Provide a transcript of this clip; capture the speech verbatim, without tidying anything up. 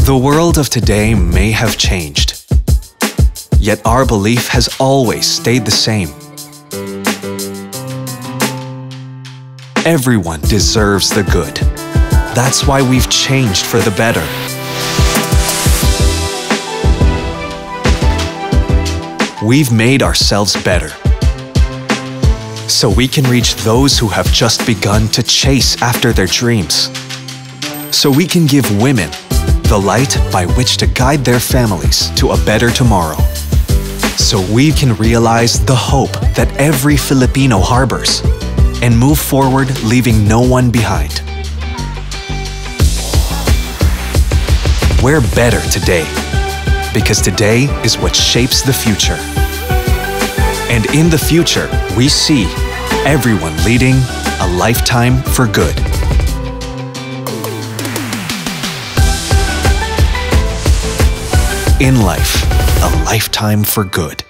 The world of today may have changed, yet our belief has always stayed the same. Everyone deserves the good. That's why we've changed for the better. We've made ourselves better, so we can reach those who have just begun to chase after their dreams. So we can give women the light by which to guide their families to a better tomorrow. So we can realize the hope that every Filipino harbors and move forward, leaving no one behind. We're better today, because today is what shapes the future. And in the future, we see everyone leading a lifetime for good. InLife, a lifetime for good.